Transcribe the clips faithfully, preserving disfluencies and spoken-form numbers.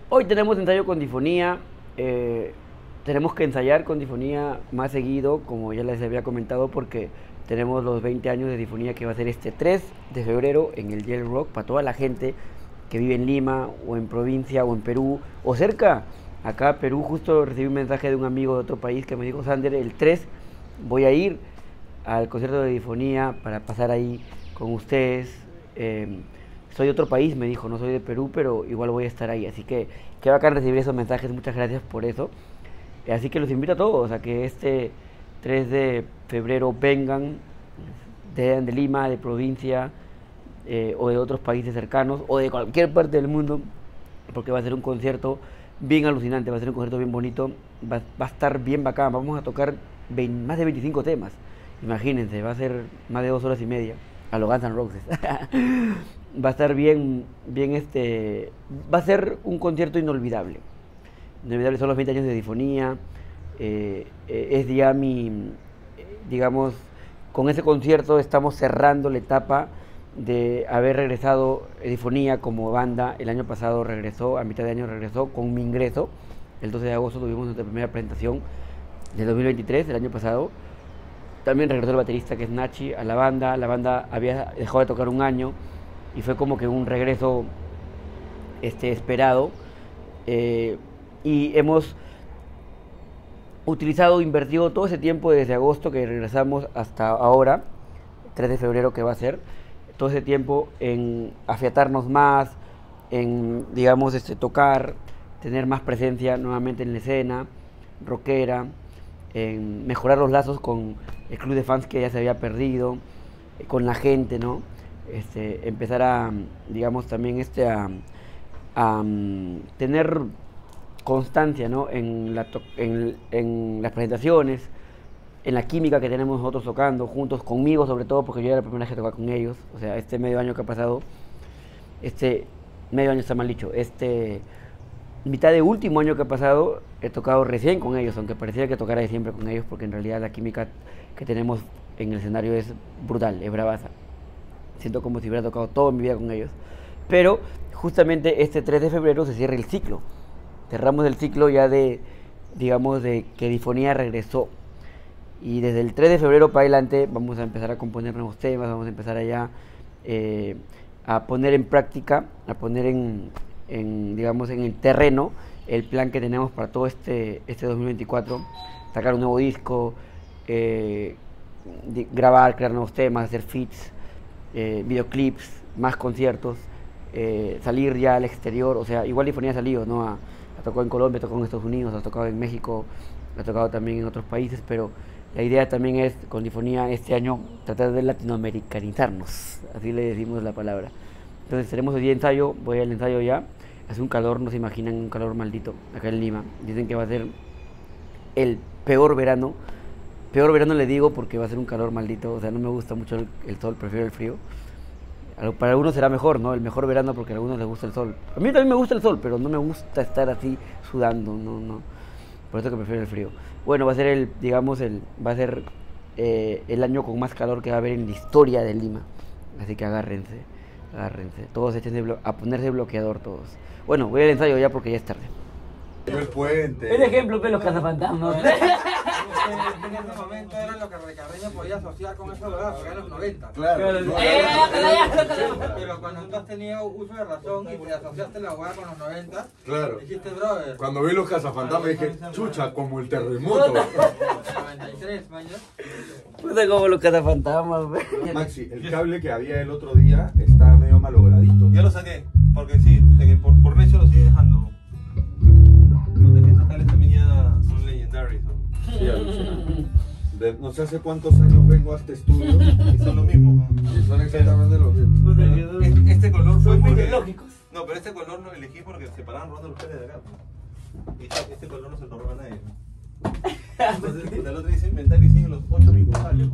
Hoy tenemos ensayo con Difonía. eh, tenemos que ensayar con Difonía más seguido, como ya les había comentado, porque tenemos los veinte años de Difonía que va a ser este tres de febrero en el Yale Rock, para toda la gente que vive en Lima, o en provincia, o en Perú, o cerca. Acá Perú, justo recibí un mensaje de un amigo de otro país que me dijo: Sander, el tres voy a ir al concierto de Difonía para pasar ahí con ustedes. Eh, soy de otro país, me dijo, no soy de Perú, pero igual voy a estar ahí. Así que qué bacán recibir esos mensajes, muchas gracias por eso. Así que los invito a todos a que este tres de febrero vengan, de, de Lima, de provincia, eh, o de otros países cercanos, o de cualquier parte del mundo, porque va a ser un concierto bien alucinante, va a ser un concierto bien bonito, va, va a estar bien bacán. Vamos a tocar veinte, más de veinticinco temas, imagínense, va a ser más de dos horas y media, a los Guns N' Roses. Va a estar bien, bien este, va a ser un concierto inolvidable. Inolvidable, son los veinte años de Difonía. eh, eh, es ya mi, digamos, con ese concierto estamos cerrando la etapa de haber regresado Difonía como banda. El año pasado regresó, a mitad de año regresó con mi ingreso. El doce de agosto tuvimos nuestra primera presentación del dos mil veintitrés, el año pasado. También regresó el baterista, que es Nachi, a la banda. La banda había dejado de tocar un año y fue como que un regreso este, esperado. Eh, y hemos utilizado, invertido todo ese tiempo desde agosto que regresamos hasta ahora, tres de febrero que va a ser, todo ese tiempo en afiatarnos más, en, digamos, este, tocar, tener más presencia nuevamente en la escena rockera, en mejorar los lazos con el club de fans que ya se había perdido, eh, con la gente, ¿no? Este, empezar a, digamos, también este, a, a um, tener constancia, ¿no? En, la to en, en las presentaciones, en la química que tenemos nosotros tocando juntos, conmigo sobre todo, porque yo era la primera vez que tocaba con ellos. O sea, este medio año que ha pasado, este medio año está mal dicho, este mitad de último año que ha pasado, he tocado recién con ellos, aunque pareciera que tocara de siempre con ellos, porque en realidad la química que tenemos en el escenario es brutal, es bravaza. Siento como si hubiera tocado toda mi vida con ellos. Pero justamente este tres de febrero se cierra el ciclo. Cerramos el ciclo ya de, digamos, de que Difonía regresó. Y desde el tres de febrero para adelante vamos a empezar a componer nuevos temas, vamos a empezar allá eh, a poner en práctica, a poner en, en, digamos, en el terreno el plan que tenemos para todo este, este dos mil veinticuatro. Sacar un nuevo disco, eh, grabar, crear nuevos temas, hacer feats, eh, videoclips, más conciertos, eh, salir ya al exterior. O sea, igual Difonía ha salido, ¿no? Ha, ha tocado en Colombia, ha tocado en Estados Unidos, ha tocado en México, ha tocado también en otros países, pero la idea también es, con Difonía, este año, tratar de latinoamericanizarnos, así le decimos la palabra. Entonces tenemos hoy día ensayo, voy al ensayo ya. Hace un calor, no se imaginan, un calor maldito acá en Lima. Dicen que va a ser el peor verano. Peor verano le digo porque va a ser un calor maldito. O sea, no me gusta mucho el, el sol, prefiero el frío. Para algunos será mejor, ¿no? El mejor verano porque a algunos les gusta el sol. A mí también me gusta el sol, pero no me gusta estar así sudando, no, no. Por eso que prefiero el frío. Bueno, va a ser el, digamos, el, va a ser eh, el año con más calor que va a haber en la historia de Lima. Así que agárrense, agárrense. Todos échense a ponerse bloqueador todos. Bueno, voy al ensayo ya porque ya es tarde. El puente. El ejemplo, pe, los cazafantasmas. En ese momento era lo que Ricardeño podía asociar con esa verdad, porque eran los noventa. Claro. No, Eh, Pero cuando tú has tenido uso de razón y te asociaste la hueá con los noventa, claro. dijiste, brother. Cuando vi los cazafantasmas dije, chucha, como el terremoto. noventa y tres, mañana. Puta, como los cazafantasmas, pe. Maxi, el cable que había el otro día está medio malogradito. Ya lo saqué, porque sí, de que por, por necio lo sigue dejando. Los de que sacarles también ya son legendarios. ¿No? Sí, alucinante. De, no sé hace cuántos años vengo a este estudio Y son lo mismo. ¿No? y son exactamente los mismos. Pero este, este color fue Son muy porque... lógicos. No, pero este color lo elegí porque se paraban robando los peles de acá. Y este, este color no se lo roba a nadie. Entonces, el otro dice inventar y siguen los ocho mil cables.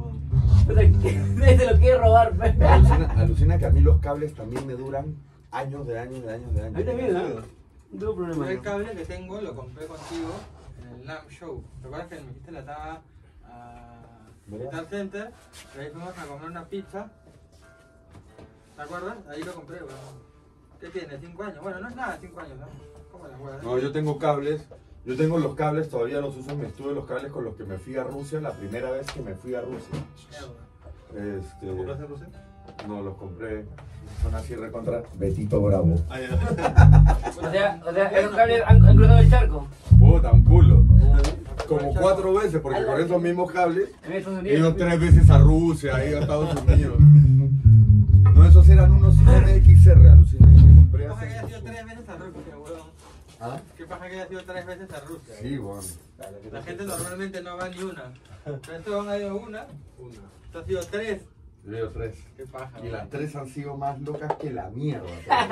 Se lo quiere robar, pe. Alucina, alucina que a mí los cables también me duran años de años de años de años. Ahí también, ¿no? No tengo problema. El cable que tengo lo compré contigo en el Lamp Show. ¿Recuerdas que me dijiste la taba a Vital Center? Y ahí fuimos a comer una pizza. ¿Te acuerdas? Ahí lo compré, weón. ¿Qué tiene? ¿Cinco años? Bueno, no es nada, cinco años, ¿no? ¿Cómo las huevas? No, yo tengo cables. Yo tengo los cables, todavía los uso. Me estuve los cables con los que me fui a Rusia la primera vez que me fui a Rusia. Mierda. Este, ¿Lo compraste en Rusia? no, los compré. Son así recontra Betito Bravo. Ah, ya. O sea, o sea, esos cables han, han cruzado el charco. Puta, un culo. Como cuatro veces, porque con esos mismos cables En Estados he Unidos. ido tres veces a Rusia, he ido a Estados Unidos. No, esos eran unos N X R, aluciné. Me compré ¿Qué paja que hace- haya sido tres veces a Rusia, weón? ¿Ah? ¿Qué paja que haya sido tres veces a Rusia? Sí, bueno. La gente normalmente no va ni una. Pero estos han ido una. Una. Esto ha sido tres. Yo he ido tres. Qué paja. Y las weón. tres han sido más locas que la mierda.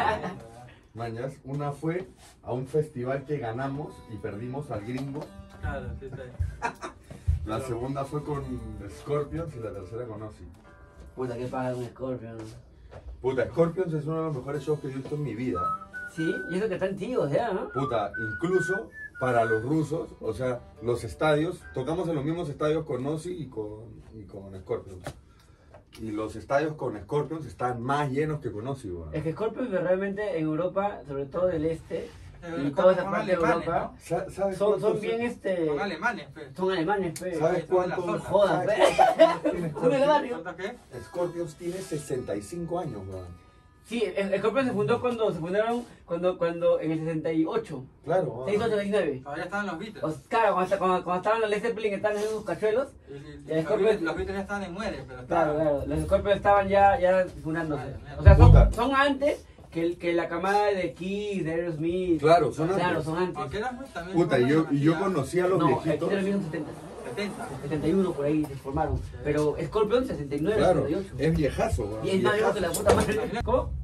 Mañas, una fue a un festival que ganamos y perdimos al gringo. Claro, sí, sí. La segunda fue con Scorpions y la tercera con Ozzy. Puta, qué paja un Scorpion. Puta, Scorpions es uno de los mejores shows que he visto en mi vida. Sí, y eso que están tíos ya, ¿no? Puta, incluso para los rusos, o sea, los estadios, tocamos en los mismos estadios con Ozzy y con, y con Scorpions. Y los estadios con Scorpions están más llenos que con Ozzy, weón. Es que Scorpion realmente en Europa, sobre todo del este, y Son- toda esa son parte de alemanes, Europa, Sa- ¿Sabes son, son cuántos- bien este... ¿no? Son alemanes, pues. Son alemanes, pe. ¿Sabes son de la cuántos? zona. Jodan, ¿sabes pe. cuántos años tiene Son del barrio. ¿Cuántos qué? Scorpions tiene sesenta y cinco años, weón. Sí, el Scorpion se fundó cuando se fundaron, cuando, cuando en el sesenta y ocho, Claro, weón. sesenta y ocho, sesenta y nueve. Todavía estaban los Beatles. O sea, claro, cuando, cuando, cuando estaban los Led Zeppelin, estaban en esos cachuelos. Y- y- el los, Scorpion- Beatles, los Beatles ya estaban en muere, pero Claro, estaban. claro, los Scorpions estaban ya, ya fundándose. Vale, mierda. O sea, Puta. son, son antes que, el- que la camada de Kiss, de Aerosmith. Claro, son Claro, antes. son antes. Aunque eran muy también. Puta, y yo, y yo fueron conocí a los No, el viejitos. Kiss era en los setenta, setenta. setenta y uno por ahí se formaron. Pero Scorpion sesenta y nueve, Claro, sesenta y ocho. es viejazo, weón. Y es más viejo que la puta madre. ¿Cómo?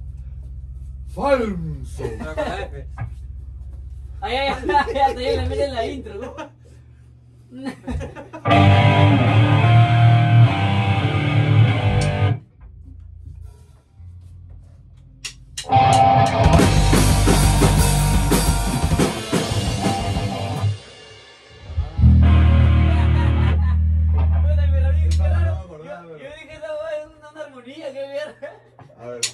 Falso. Pero con la F. Ay, ay, ay, ya te la meten en la intro, ¿no? Puta, pero bien, qué raro. Yo yo dije, esa hueá es una armonía, qué mierda. A ver.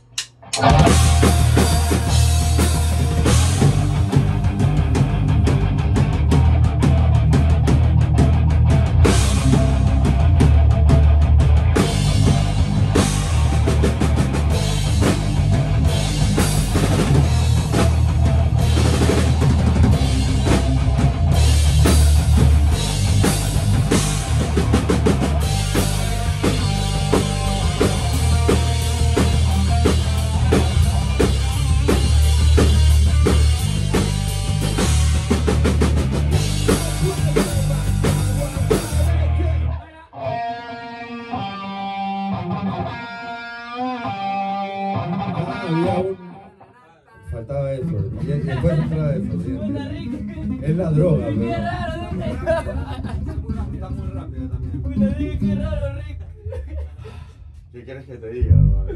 Ah, había un... Faltaba eso. Y y después entraba eso. ¿sí? Puta rico, qué- Es la droga, qué weón. raro, ¿no? Está muy rápido también. Puta rico, qué raro, rico. ¿Qué quieres que te diga, weón?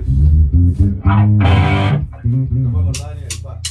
No me acordaba ni del pa.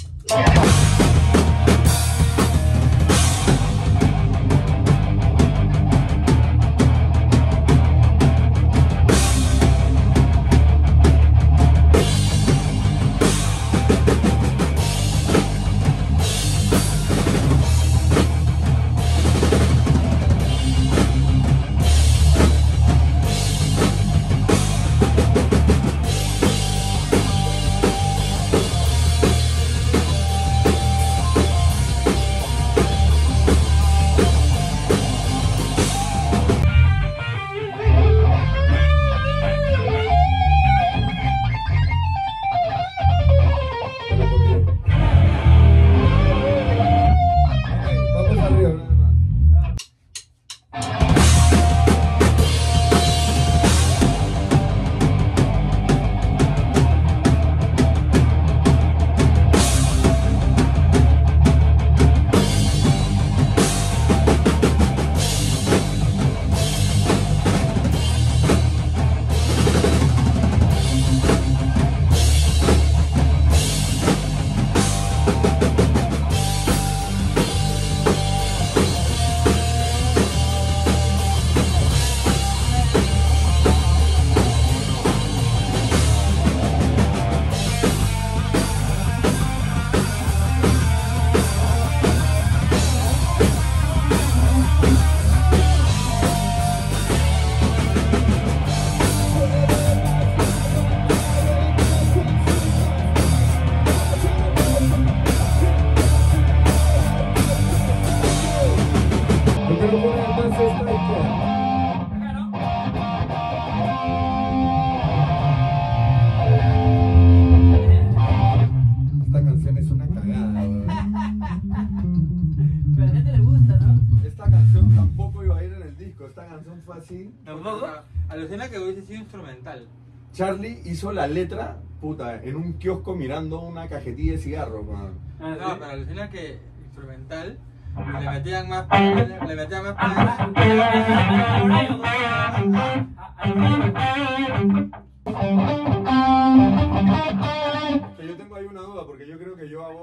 canción fue así. Tampoco. Alucina que hubiese sido instrumental. Charlie hizo la letra, puta, en un kiosco mirando una cajetilla de cigarros, man. No, pero alucina que instrumental y le metían más pedales, le metían más pedales. Que yo tengo ahí una duda porque yo creo que yo hago.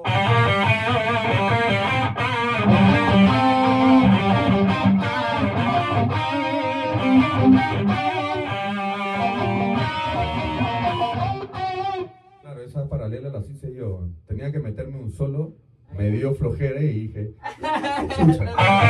Claro, esa paralela la hice yo. Tenía que meterme un solo, me dio flojera y dije. Chucha.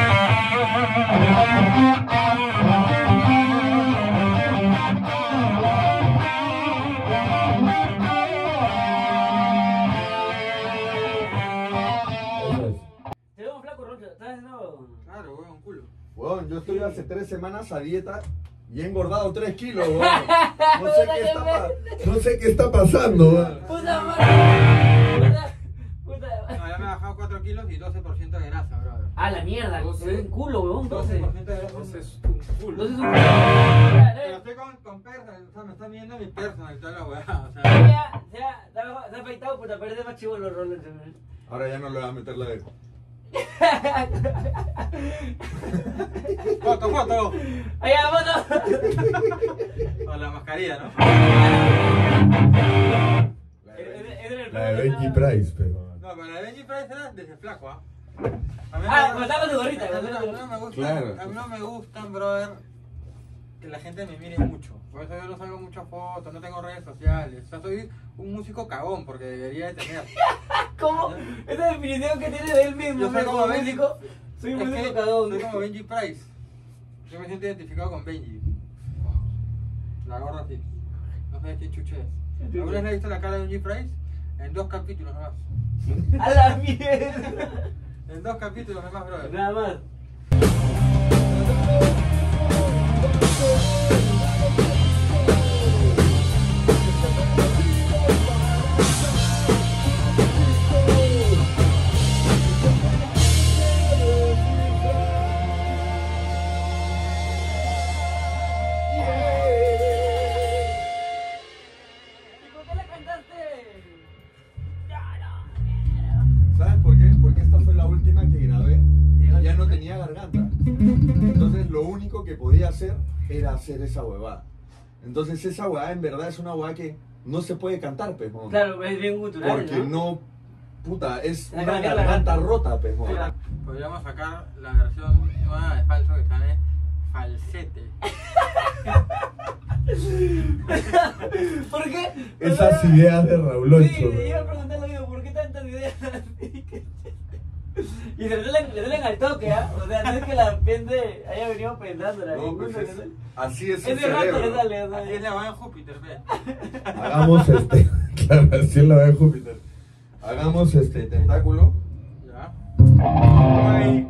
Te veo flaco, Rocha. ¿Estás haciendo? Claro, weón, un culo. Weón, yo estoy hace tres semanas a dieta y he engordado tres kilos, weón. No sé qué está, pa no sé qué está pasando, weón. ¡Puta madre! Puta No, ya me he bajado cuatro kilos y doce por ciento de grasa, brother. Ah, la mierda. Se ve un culo, weón. doce doce. por ciento de grasa. Entonces, un culo. Entonces un culo. Pero estoy con, con personal, o sea, me están viendo mi personal y toda la weá, o sea. Ya, ya, se ha afeitado, puta, parece más chivo los roles. Ahora ya no le voy a meter la de. Foto, foto. Allá, foto. Con la mascarilla, ¿no? La de Benji Price, pero. No, pero la de Benji Price era desde flaco, ¿ah? A mí Ah, no- cuando estaba con tu gorrita, A mí cuando no, estaba con- no me gusta, Claro. a mí no me gustan, brother, que la gente me mire mucho. Por eso yo no salgo muchas fotos, no tengo redes sociales. O sea, soy un músico cagón porque debería de tener. ¿Cómo? Esa definición que tiene de él mismo. Yo soy ¿no? como Benji. músico. Soy un Es músico que cagón. soy como Benji Price. Yo me siento identificado con Benji. La gorra así. No sabes quién chuche es. ¿Alguna vez le he visto la cara de Benji Price? En dos capítulos nomás. A la mierda. En dos capítulos nomás, brother. Nada más. ¿Y por qué le cantaste? ¿Sabes por qué? Porque esta fue la última que grabé y ya no tenía garganta. Entonces lo único que podía hacer era hacer esa huevada. Entonces esa huevada en verdad es una huevada que no se puede cantar, pejón. Claro, es bien cultural, Porque ¿no? no, puta, es La una garganta garganta rota. rota, pejón. Podríamos sacar la versión nueva de falso que está en falsete. ¿Por qué? Esas ideas de Rauloncho. Sí, le iba a preguntar lo mismo, ¿por qué tantas ideas así? Y se le salen, le salen al toque, ¿ah? O sea, no es que la pende haya venido pensándola. No, pues incluso es- le sale- así es el Ese rato le cerebro. sale, o sea, Así es la va en Júpiter, ve. Hagamos este, claro, así es la de Júpiter. Hagamos este tentáculo. Ya. Ay.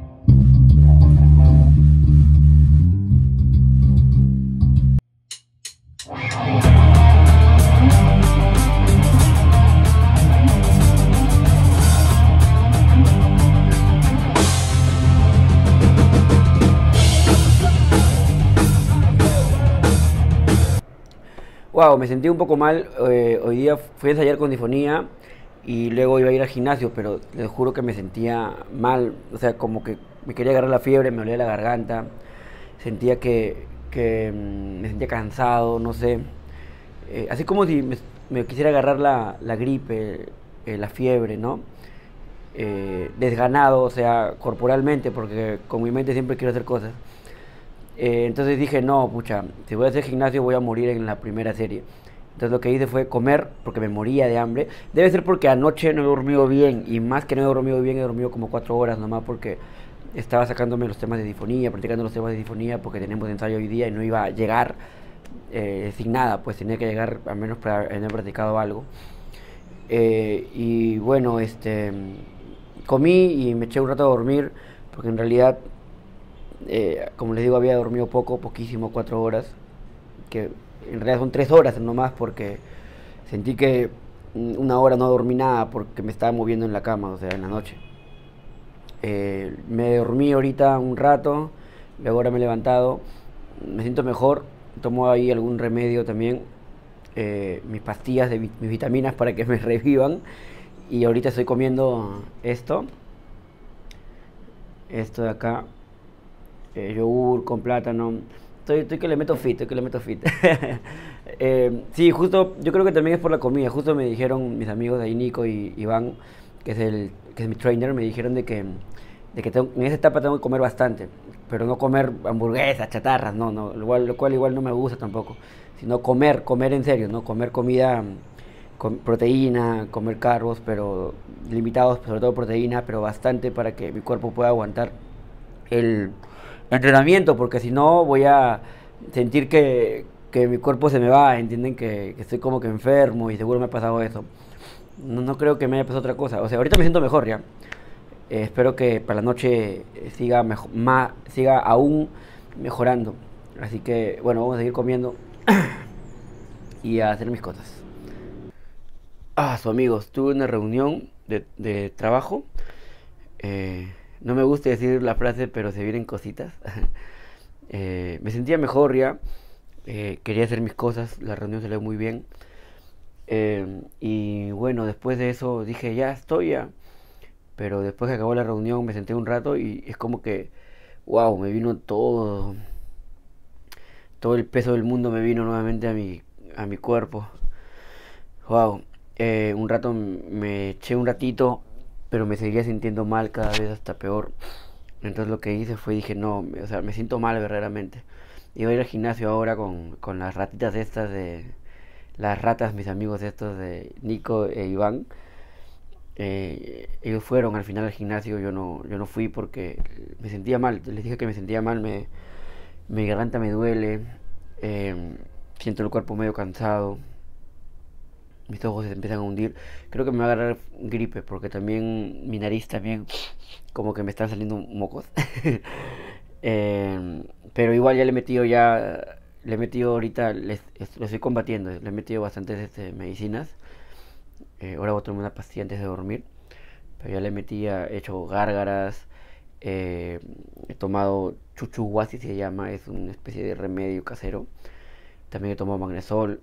Wow, me sentí un poco mal. eh, hoy día fui a ensayar con difonía y luego iba a ir al gimnasio, pero les juro que me sentía mal. O sea, como que me quería agarrar la fiebre, me dolía la garganta. Sentía que, que mm, me sentía cansado, no sé. Eh, así como si me, me quisiera agarrar la, la gripe, eh, la fiebre, ¿no? Eh, desganado, o sea, corporalmente, porque con mi mente siempre quiero hacer cosas. Eh, entonces dije, no, pucha, si voy a hacer gimnasio voy a morir en la primera serie. Entonces lo que hice fue comer, porque me moría de hambre. Debe ser porque anoche no he dormido bien, y más que no he dormido bien, he dormido como cuatro horas nomás, porque estaba sacándome los temas de difonía, practicando los temas de difonía, porque tenemos ensayo hoy día y no iba a llegar eh, sin nada, pues tenía que llegar al menos para haber practicado algo. Eh, y bueno, este, comí y me eché un rato a dormir, porque en realidad... Eh, como les digo, había dormido poco, poquísimo, cuatro horas, que en realidad son tres horas nomás, porque sentí que una hora no dormí nada porque me estaba moviendo en la cama, o sea, en la noche. Eh, me dormí ahorita un rato, luego ahora me he levantado me siento mejor, tomo ahí algún remedio también, eh, mis pastillas, de vi- mis vitaminas para que me revivan. Y ahorita estoy comiendo esto, esto de acá, eh, yogur con plátano. Estoy, estoy que le meto fit, estoy que le meto fit. Eh, sí, justo, yo creo que también es por la comida. Justo me dijeron mis amigos de ahí, Nico y Iván, que es el, que es mi trainer, me dijeron de que, de que tengo- en esa etapa tengo que comer bastante, pero no comer hamburguesas, chatarras, no, no, lo cual, lo cual igual no me gusta tampoco, sino comer, comer en serio, ¿no? Comer comida con proteína, comer carbos, pero limitados, sobre todo proteína, pero bastante para que mi cuerpo pueda aguantar el entrenamiento, porque si no voy a sentir que, que mi cuerpo se me va, entienden que, que estoy como que enfermo y seguro me ha pasado eso. No, no creo que me haya pasado otra cosa. O sea, ahorita me siento mejor ya. Eh, espero que para la noche eh, siga, mejo- ma- siga aún mejorando. Así que, bueno, vamos a seguir comiendo y a hacer mis cosas. Ah, su amigos, tuve una reunión de, de trabajo. Eh, no me gusta decir la frase, pero se vienen cositas. Eh, me sentía mejor ya. Eh, quería hacer mis cosas. La reunión salió muy bien. Eh, y bueno, después de eso dije, ya estoy ya. Pero después que acabó la reunión me senté un rato y es como que, wow, me vino todo, todo el peso del mundo me vino nuevamente a mi, a mi cuerpo. Wow, eh, un rato m- me eché un ratito, pero me seguía sintiendo mal cada vez hasta peor. Entonces lo que hice fue, dije, no, me- o sea, me siento mal verdaderamente. Iba a ir al gimnasio ahora con, con las ratitas estas de, las ratas, mis amigos estos de Nico e Iván. Eh, ellos fueron al final al gimnasio, yo no, yo no fui porque me sentía mal. Les dije que me sentía mal, me, mi garganta me duele, eh, siento el cuerpo medio cansado, mis ojos se empiezan a hundir. Creo que me va a agarrar gripe porque también mi nariz también como que me están saliendo mocos. Eh, pero igual ya le he metido ya, le he metido ahorita, les- es- lo estoy combatiendo, le he metido bastantes este, medicinas. Eh, ahora voy a tomar una pastilla antes de dormir. Pero ya le metía, he hecho gárgaras, eh, he tomado chuchuhuasi se llama, es una especie de remedio casero. También he tomado magnesol.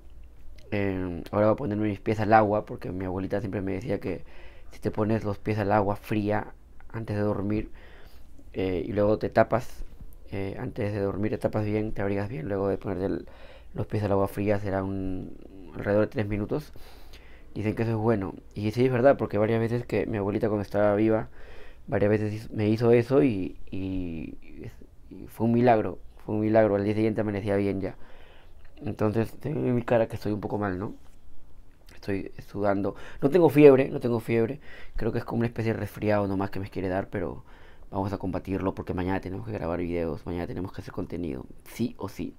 Eh, ahora voy a ponerme mis pies al agua, porque mi abuelita siempre me decía que si te pones los pies al agua fría antes de dormir eh, y luego te tapas, eh, antes de dormir te tapas bien, te abrigas bien, luego de ponerte el- los pies al agua fría será un, alrededor de tres minutos. Dicen que eso es bueno. Y sí es verdad, porque varias veces que mi abuelita cuando estaba viva, varias veces hizo- me hizo eso y, y- y fue un milagro. Fue un milagro. Al día siguiente amanecía bien ya. Entonces, tengo en mi cara que estoy un poco mal, ¿no? Estoy sudando. No tengo fiebre, no tengo fiebre. Creo que es como una especie de resfriado nomás que me quiere dar, pero vamos a combatirlo porque mañana tenemos que grabar videos, mañana tenemos que hacer contenido. Sí o sí.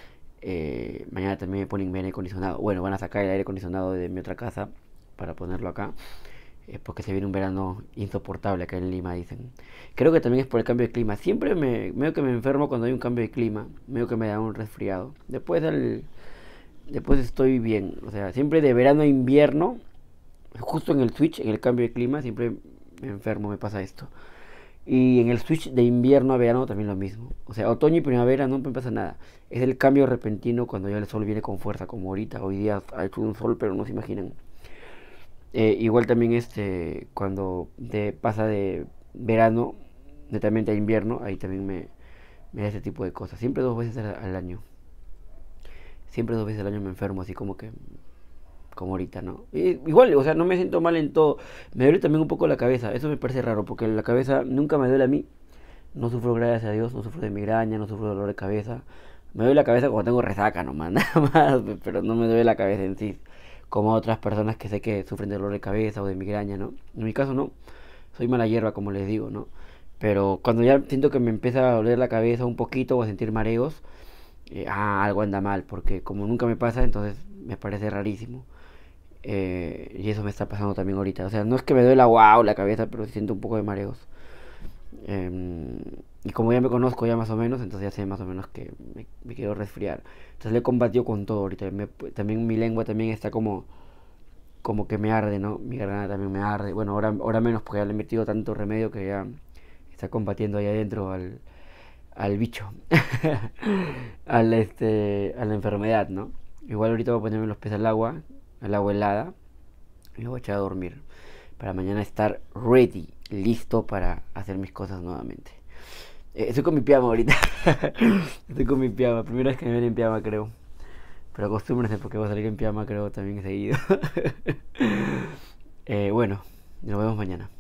Eh, mañana también me ponen mi aire acondicionado. Bueno, van a sacar el aire acondicionado de mi otra casa para ponerlo acá. Eh, porque se viene un verano insoportable acá en Lima, dicen. Creo que también es por el cambio de clima. Siempre me, medio que me enfermo cuando hay un cambio de clima. Medio que me da un resfriado. Después del, después estoy bien. O sea, siempre de verano a invierno, justo en el switch, en el cambio de clima, siempre me enfermo, me pasa esto. Y en el switch de invierno a verano también lo mismo. O sea, otoño y primavera no me pasa nada. Es el cambio repentino cuando ya el sol viene con fuerza, como ahorita. Hoy día ha hecho un sol, pero no se imaginan. Eh, igual también este, cuando de, pasa de verano netamente a invierno, ahí también me, me da ese tipo de cosas. Siempre dos veces al, al año. Siempre dos veces al año me enfermo, así como que como ahorita, ¿no? Y igual, o sea, no me siento mal en todo. Me duele también un poco la cabeza. Eso me parece raro, porque la cabeza nunca me duele a mí. No sufro, gracias a Dios, no sufro de migraña, no sufro de dolor de cabeza. Me duele la cabeza cuando tengo resaca nomás, nada más, pero no me duele la cabeza en sí. Como otras personas que sé que sufren de dolor de cabeza o de migraña, ¿no? En mi caso no. Soy mala hierba, como les digo, ¿no? Pero cuando ya siento que me empieza a doler la cabeza un poquito o a sentir mareos, eh, ah, algo anda mal, porque como nunca me pasa, entonces me parece rarísimo. Eh, y eso me está pasando también ahorita. O sea, no es que me duela wow la cabeza, pero sí siento un poco de mareos. Em, y como ya me conozco ya más o menos, entonces ya sé más o menos que me, me quiero resfriar. Entonces le he combatido con todo ahorita. Me- también mi lengua también está como, como que me arde, ¿no? Mi garganta también me arde. Bueno, ahora, ahora menos porque ya le he metido tanto remedio que ya está combatiendo ahí adentro al, al bicho, al este, a la enfermedad, ¿no? Igual ahorita voy a ponerme los pies al agua, al agua helada, y me voy a echar a dormir, para mañana estar ready, listo para hacer mis cosas nuevamente. Eh, estoy con mi pijama ahorita, estoy con mi pijama, primera vez que me ven en pijama creo, pero acostúmbrense porque voy a salir en pijama creo también seguido. eh, bueno, nos vemos mañana.